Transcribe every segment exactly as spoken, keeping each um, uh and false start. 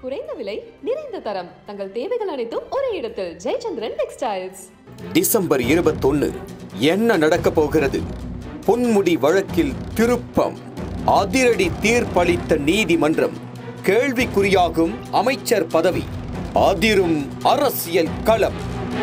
குறைந்த விலை, நிறைந்த தரம், தங்கள் தேவைகள் அனைத்தும் ஒரே இடத்தில். ஜெயச்சந்திரன் டெக்ஸ்டைல்ஸ். டிசம்பர் இருபத்தொன்னு என்ன நடக்க போகிறது? பொன்முடி வழக்கில் திருப்பம், அதிரடி தீர்ப்பளித்த நீதிமன்றம், கேள்விக்குறியாகும் அமைச்சர் பதவி, அதிரும் அரசியல் களம்.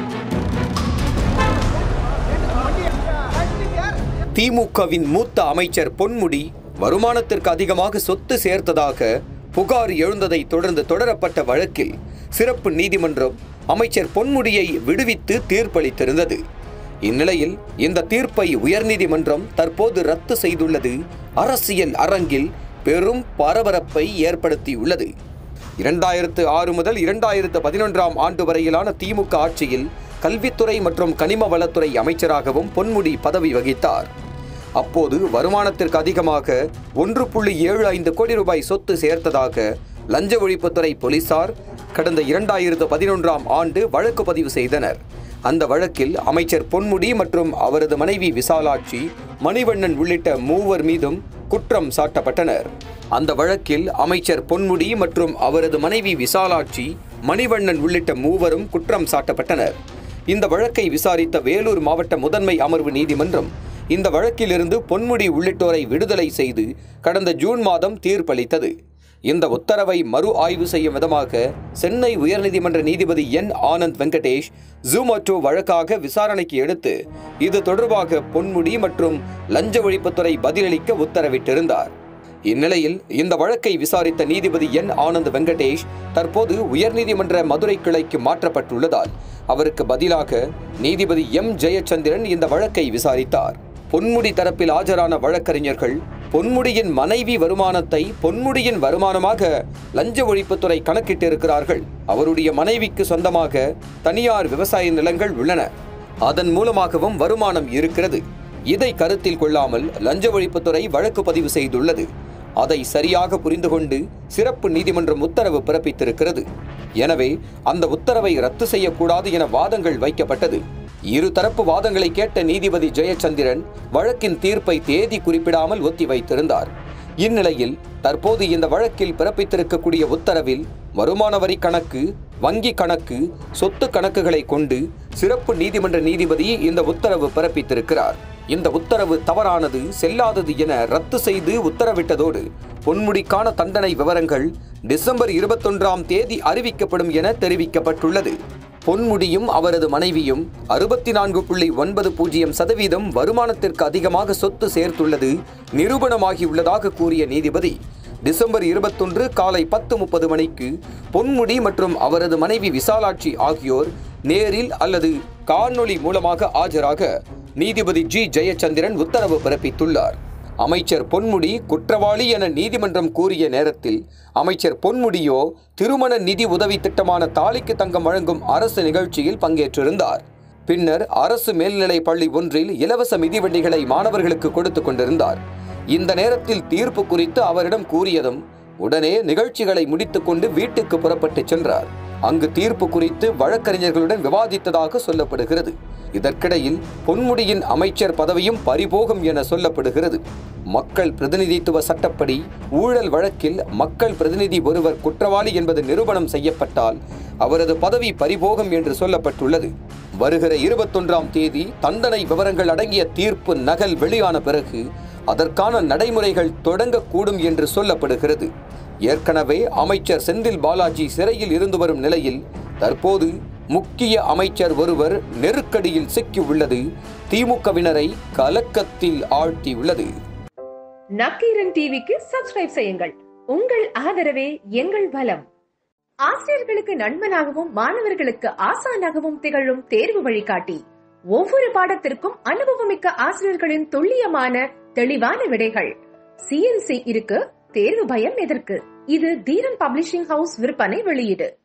திமுகவின் மூத்த அமைச்சர் பொன்முடி வருமானத்திற்கு அதிகமாக சொத்து சேர்த்ததாக புகார் எழுந்ததை தொடர்ந்து தொடரப்பட்ட வழக்கில் சிறப்பு நீதிமன்றம் அமைச்சர் பொன்முடியை விடுவித்து தீர்ப்பளித்திருந்தது. இந்நிலையில் இந்த தீர்ப்பை உயர்நீதிமன்றம் தற்போது ரத்து செய்துள்ளது அரசியல் அரங்கில் பெரும் பரபரப்பை ஏற்படுத்தியுள்ளது. இரண்டாயிரத்து ஆறு முதல் இரண்டாயிரத்து பதினொன்றாம் ஆண்டு வரையிலான திமுக ஆட்சியில் கல்வித்துறை மற்றும் கனிம வளத்துறை அமைச்சராகவும் பொன்முடி பதவி வகித்தார். அப்போது வருமானத்திற்கு அதிகமாக ஒன்று புள்ளி ஏழு ஐந்து கோடி ரூபாய் சொத்து சேர்த்ததாக லஞ்ச ஒழிப்புத்துறை போலீசார் கடந்த இரண்டாயிரத்து பதினொன்றாம் ஆண்டு வழக்கு பதிவு செய்தனர். அந்த வழக்கில் அமைச்சர் பொன்முடி மற்றும் அவரது மனைவி விசாலாட்சி, மணிவண்ணன் உள்ளிட்ட மூவர் மீதும் குற்றம் சாட்டப்பட்டனர். அந்த வழக்கில் அமைச்சர் பொன்முடி மற்றும் அவரது மனைவி விசாலாட்சி, மணிவண்ணன் உள்ளிட்ட மூவரும் குற்றம் சாட்டப்பட்டனர். இந்த வழக்கை விசாரித்த வேலூர் மாவட்ட முதன்மை அமர்வு நீதிமன்றம் இந்த வழக்கிலிருந்து பொன்முடி உள்ளிட்டோரை விடுதலை செய்து கடந்த ஜூன் மாதம் தீர்ப்பளித்தது. இந்த உத்தரவை மறு ஆய்வு செய்யும் விதமாக சென்னை உயர்நீதிமன்ற நீதிபதி என் ஆனந்த் வெங்கடேஷ் ஜூமோட்டோ வழக்காக விசாரணைக்கு எடுத்து இது தொடர்பாக பொன்முடி மற்றும் லஞ்ச ஒழிப்புத்துறை பதிலளிக்க உத்தரவிட்டிருந்தார். இந்நிலையில் இந்த வழக்கை விசாரித்த நீதிபதி என் ஆனந்த் வெங்கடேஷ் தற்போது உயர்நீதிமன்ற மதுரை கிளைக்கு மாற்றப்பட்டுள்ளதால் அவருக்கு பதிலாக நீதிபதி எம் ஜெயச்சந்திரன் இந்த வழக்கை விசாரித்தார். பொன்முடி தரப்பில் ஆஜரான வழக்கறிஞர்கள் பொன்முடியின் மனைவி வருமானத்தை பொன்முடியின் வருமானமாக லஞ்ச ஒழிப்புத்துறை கணக்கிட்டிருக்கிறார்கள். அவருடைய மனைவிக்கு சொந்தமாக தனியார் விவசாய நிலங்கள் உள்ளன, அதன் மூலமாகவும் வருமானம் இருக்கிறது. இதை கருத்தில் கொள்ளாமல் லஞ்ச ஒழிப்புத்துறை வழக்கு பதிவு செய்துள்ளது. அதை சரியாக புரிந்து கொண்டு சிறப்பு நீதிமன்றம் உத்தரவு பிறப்பித்திருக்கிறது. எனவே அந்த உத்தரவை ரத்து செய்யக்கூடாது என வாதங்கள் வைக்கப்பட்டது. இருதரப்பு வாதங்களை கேட்ட நீதிபதி ஜெயச்சந்திரன் வழக்கின் தீர்ப்பை தேதி குறிப்பிடாமல் ஒத்திவைத்திருந்தார். இந்நிலையில் தற்போது இந்த வழக்கில் பிறப்பித்திருக்கக்கூடிய உத்தரவில் வருமான வரி கணக்கு, வங்கி கணக்கு, சொத்து கணக்குகளை கொண்டு சிறப்பு நீதிமன்ற நீதிபதி இந்த உத்தரவு பிறப்பித்திருக்கிறார். இந்த உத்தரவு தவறானது, செல்லாதது என ரத்து செய்து உத்தரவிட்டதோடு பொன்முடிக்கான தண்டனை விவரங்கள் டிசம்பர் இருபத்தொன்றாம் தேதி அறிவிக்கப்படும் என தெரிவிக்கப்பட்டுள்ளது. பொன்முடியும் அவரது மனைவியும் அறுபத்தி நான்கு புள்ளி ஒன்பது பூஜ்ஜியம் சதவீதம் வருமானத்திற்கு அதிகமாக சொத்து சேர்த்துள்ளது நிரூபணமாகியுள்ளதாக கூறிய நீதிபதி டிசம்பர் இருபத்தொன்று காலை பத்து முப்பது மணிக்கு பொன்முடி மற்றும் அவரது மனைவி விசாலாட்சி ஆகியோர் நேரில் அல்லது காணொளி மூலமாக ஆஜராக நீதிபதி ஜி ஜெயச்சந்திரன் உத்தரவு பிறப்பித்துள்ளார். அமைச்சர் பொன்முடி குற்றவாளி என நீதிமன்றம் கூறிய நேரத்தில் அமைச்சர் பொன்முடியோ திருமண நிதி உதவி திட்டமான தாலிக்கு தங்கம் வழங்கும் அரசு நிகழ்ச்சியில் பங்கேற்றிருந்தார். பின்னர் அரசு மேல்நிலை பள்ளி ஒன்றில் இலவச மிதிவண்டிகளை மாணவர்களுக்கு கொடுத்து கொண்டிருந்தார். இந்த நேரத்தில் தீர்ப்பு குறித்து அவரிடம் கூறியதும் உடனே நிகழ்ச்சிகளை முடித்துக்கொண்டு வீட்டுக்கு புறப்பட்டு சென்றார். அங்கு தீர்ப்பு குறித்து வழக்கறிஞர்களுடன் விவாதித்ததாக சொல்லப்படுகிறது. இதற்கிடையில் பொன்முடியின் அமைச்சர் பதவியும் பறிபோகும் என சொல்லப்படுகிறது. மக்கள் பிரதிநிதித்துவ சட்டப்படி ஊழல் வழக்கில் மக்கள் பிரதிநிதி ஒருவர் குற்றவாளி என்பது நிரூபணம் செய்யப்பட்டால் அவரது பதவி பறிபோகும் என்று சொல்லப்பட்டுள்ளது. வருகிற இருபத்தொன்றாம் தேதி தண்டனை விவரங்கள் அடங்கிய தீர்ப்பு நகல் வெளியான பிறகு அதற்கான நடைமுறைகள் தொடங்கக்கூடும் என்று சொல்லப்படுகிறது. ஏற்கனவே அமைச்சர் செந்தில் பாலாஜி சிறையில் இருந்து வரும் நிலையில் தற்போது முக்கிய அமைச்சர் ஒருவர் நெருக்கடியில் சிக்கியுள்ளது திமுகவினரை கலக்கத்தில் ஆழ்த்தியுள்ளது. நக்கீரன் டிவிக்கு சப்ஸ்கிரைப் செய்யுங்கள். உங்கள் ஆதரவே எங்கள் பலம். ஆசிரியர்களுக்கு நண்பனாகவும் மாணவர்களுக்கு ஆசானாகவும் திகழும் தேர்வு வழிகாட்டி. ஒவ்வொரு பாடத்திற்கும் அனுபவமிக்க ஆசிரியர்களின் துல்லியமான தெளிவான விடைகள். சிஎன்சி இருக்கு, தேர்வு பயம் எதற்கு? இது தீரன் பப்ளிஷிங் ஹவுஸ் விற்பனை வெளியீடு.